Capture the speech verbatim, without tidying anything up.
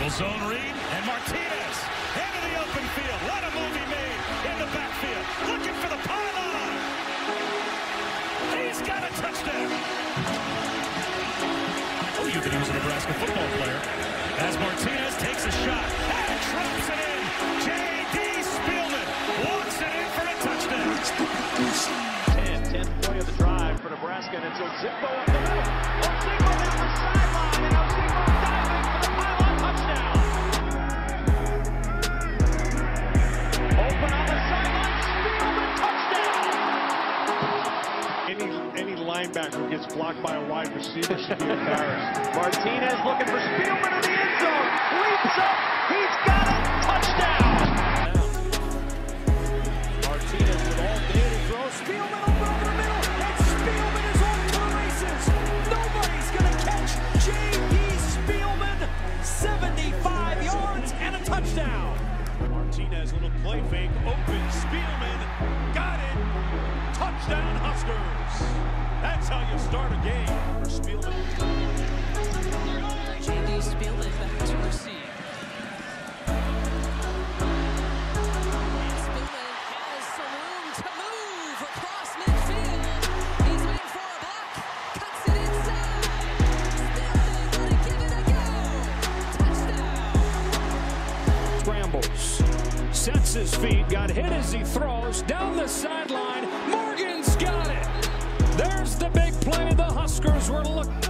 Double zone read, and Martinez into the open field. What a move he made in the backfield. Looking for the pylon. He's got a touchdown. Oh, you could use a Nebraska football player. As Martinez takes a shot and drops it in. J D. Spielman walks it in for a touchdown. ten, tenth play of the drive for Nebraska, and it's Ozigbo up the middle. Ozigbo down the sideline, and Ozigbo diving for the pylon touchdown. Open on the sideline, Spielman touchdown. Any any linebacker gets blocked by a wide receiver should be embarrassed. Martinez looking for Spielman in the end zone. Leaps up, he's got it, touchdown. Martinez with all day to throw. Spielman open over the middle, and Spielman is off to the races. Nobody's gonna catch J D. Spielman. seventy-five yards and a touchdown. Martinez, little play fake, open. Spielman got it. Touchdown Huskers. That's how you start a game for Spielman. J D. Spielman back to receive. Spielman has some room to move across midfield. He's waiting for a block. Cuts it inside. Spielman gonna give it a go. Touchdown. Scrambles. Sets his feet. Got hit as he throws. Down the sideline. Morgan's got it. There's the big play the Huskers were looking.